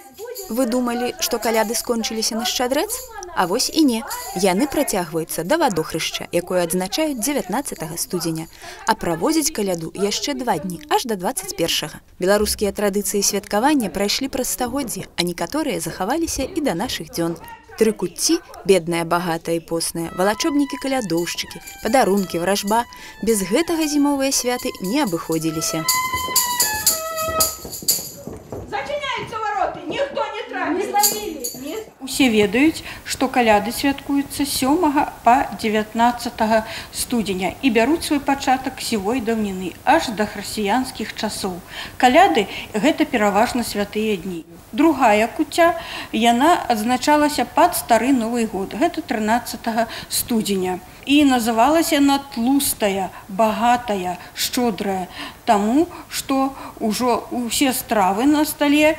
Вы думали, што каляды скончыліся на шчадрэц? А вось і не. Яны працягваюцца да вадохрышча, якое адзначаюць 19 студзеня. А праводзіць каляду яшчэ 2 дні, аж да 21. Беларускія традыцыі святкавання прайшлі праз стагоддзі, а некаторыя захаваліся і да нашых дзён. Трыкуцці, бедная, багатая і постная, валачобнікі-калядоўшчыкі, падарункі, вражба. Без гэтага зімовыя святы не абыходзіліся. Усе ведаюць, што каляды святкуюцца 7 па 19 студзеня і бяруць свой пачатак сівой даўніны, аж да хрысціянскіх часоў. Каляды – гэта пераважна святыя дні. Другая куцця, яна адзначалася пад стары Новы год, гэта 13 студзеня. І называлася яна тлустая, багатая, шчодрая, таму, што ўжо ўсе стравы на стале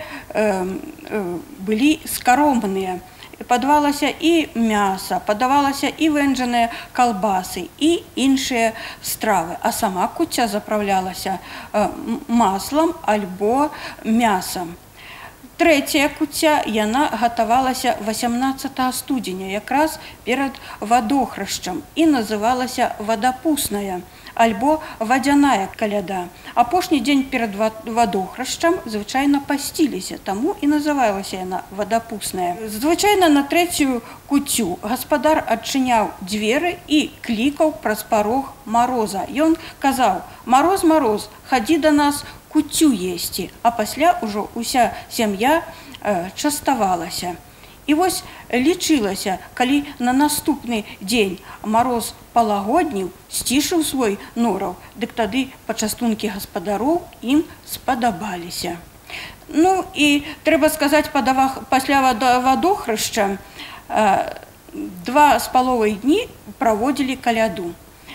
былі скаромныя. Падавалася і мяса, падавалася і вэнджаныя калбасы, і іншыя стравы. А сама куцця запраўлялася маслам альбо мясам. Трэцяя куцця, яна гатавалася 18 студзеня, якраз перад вадохрышчам, і называлася вадапусная, альбо вадзяная каляда. Апошні дзень перад вадохрышчам звычайна пасціліся, таму і называлася яна вадапусная. Звычайна на трэцюю куццю гаспадар адчыняў дзверы і клікаў праз парог Мароза. Ён казаў: «Мароз, Мароз, хадзі да нас куццю есці», а пасля ўжо ўся сям'я частавалася. І вось лічылася, калі на наступны дзень Мароз палагодніў, сцішыў свой нораў, дык тады пачастункі гаспадароў ім спадабаліся. Ну і трэба сказаць, пасля вадохрышча 2 з паловай дні праводзілі каляду.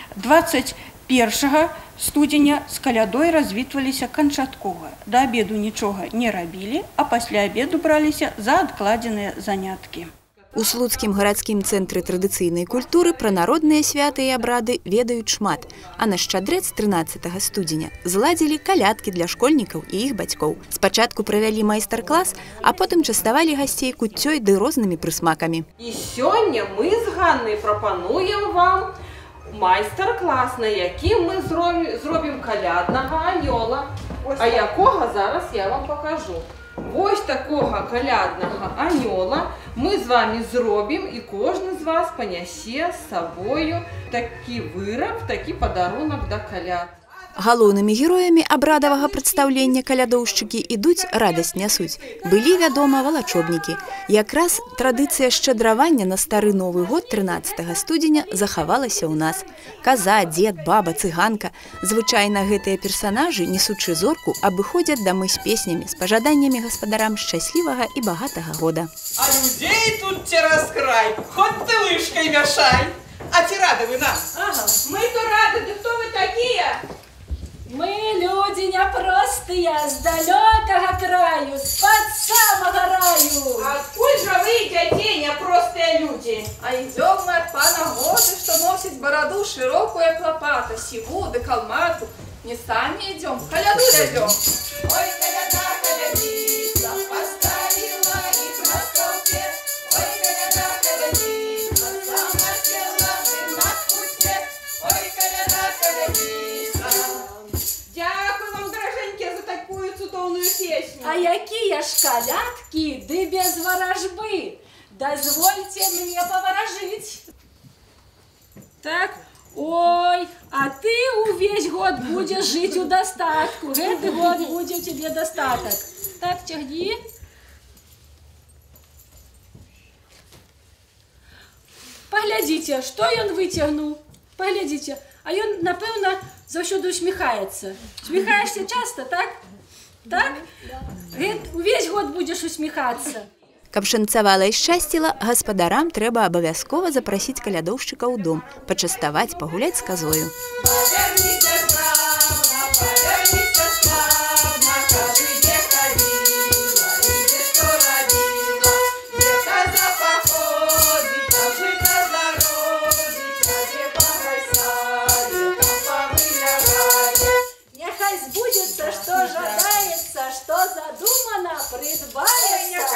21 студзеня з калядой развітваліся канчаткова. Да абеду нічога не рабілі, а пасля абеду браліся за адкладзеныя заняткі. У слуцкім гарадскім цэнтры традыцыйнай культуры пра народныя святы і абрады ведаюць шмат, а на шчадрэц 13 студзеня зладзілі калядкі для школьнікаў і іх бацькоў. Спачатку правялі майстар-клас, а потым частавалі гасцей куццёй ды рознымі прысмакамі. І сёння мы з Ганнай прапануем вам майстар-клас, на якім мы зробім каляднага анёла, а якога зараз я вам покажу. Вось такога каляднага анёла мы з вами зробім, і кожны з вас панясе з сабою такі выраб, такі падарунак да каляд. Галоўнымі героямі абрадавага прадстаўлення калядоўшчыкі ідуць, радасць нясуць. Былі, вядома, валачобнікі. Якраз традыцыя шчадравання на стары Новы год 13 студзеня захавалася ў нас. Каза, дзед, баба, цыганка. Звычайна гэтыя персанажы, несучы зорку, абыходзяць дамы з песнямі, з пажаданнямі гаспадарам шчаслівага і багатага года. А людзей тут цераз край, хоць ты лыжкай мяшай. А ці рады вы нам? Ага, мы то рады, ды хто вы такія? Мы люди непростые, с далекого краю, с-под самого раю. Откуль же вы, дядей, непростые люди? А идем мы от пана Годы, что носит бороду широкую, как лопата, сиву да калмату. Не сами идем, коляду дойдем. Ой, коляда, колядица, поставила их на столбе. Ой, коляда, колядица, сама села на куте. Ой, коляда, колядица. Дякую вам, дороженькі, за такую цудоўную песню. А якія ж калядкі, ды без варажбы. Дозвольте мне поворожить. Так, ой, а ты увесь год будешь жить у достатку. Гэты год будет у тебе достаток. Так, цягні. Паглядзіце, што ён выцягнуў. Паглядзіце, а ён, напэўна, заўсёды усміхаецца. Усміхаешься часто, так? Так? Увесь год будзеш усміхацца. Каб шанцавала і шчасціла, гаспадарам трэба абавязкова запрасіць калядоўшчыка ў дом, пачаставаць, пагуляць з казою. Сбудется, что жадается, что задумано, придбается.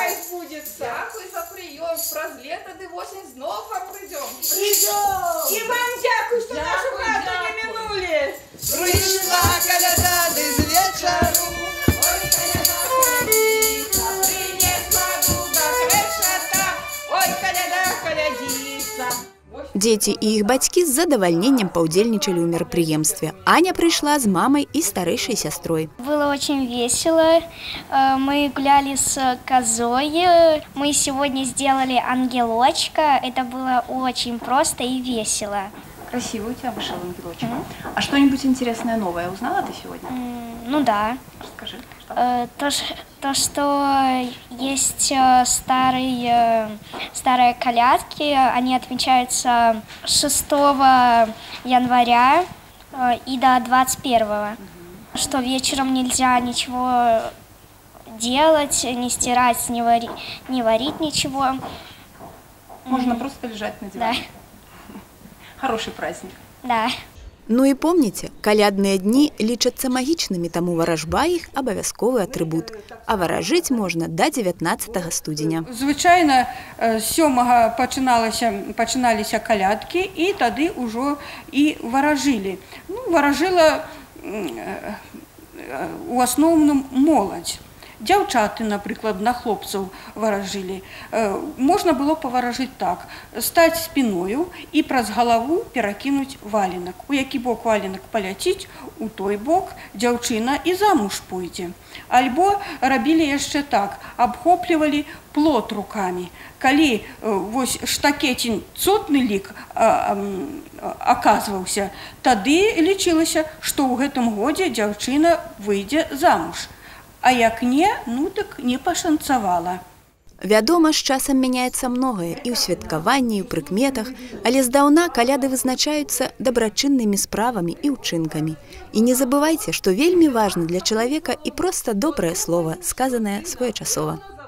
праз лето ды осень знов придем. І вам дякую, що нашу хату не минули. Прийшла коляда з вечору. Ой, коляда, колядіця, принесла дуба крышата. Ой, коляда, колядіця. Дзеці і іх бацькі з задавальненнем паўдзельнічалі ў мерапрыемстве. Аня прыйшла з мамай і старэйшай сястрой. Было очень весело. Мы гуляли с козой. Мы сегодня сделали ангелочка. Это было очень просто и весело. Красиво у тебя вышел ангелочек. А что-нибудь интересное новое узнала ты сегодня? Ну да. Расскажи. Что? То, что есть старые колядки, они отмечаются 6 января и до 21-го. Что вечером нельзя ничего делать, не стирать, не варить ничего. Можно просто лежать на диване. Да. Хороший праздник. Да. Ну і помніце, калядныя дні лічацца магічнымі, таму варажба іх абавязковы атрыбут. А варажыць можна да 19 студзеня. Звычайна 7-го пачыналіся калядкі, і тады ўжо і варажылі. Ну, варажыла у асноўным моладзь. Дзяўчаты, напрыклад, на хлопцаў варажылі. Можна было паваражыць так: стаць спіною і праз галаву перакінуць валенак. У які бок валенак паляціць, у той бок дзяўчына і замуж пойдзе. Альбо рабілі яшчэ так: абхоплівалі плот рукамі. Калі вось штакецін цотны лік аказваўся, тады лічылася, што ў гэтым годзе дзяўчына выйдзе замуж. А як не, ну так не пашанцавала. Вядома, з часам мяняецца многае і ў святкаванні, і ў прыкметах, але здаўна каляды вызначаюцца дабрачыннымі справамі і ўчынкамі. І не забывайце, што вельмі важна для чалавека і проста добрае слова, сказанае своечасова.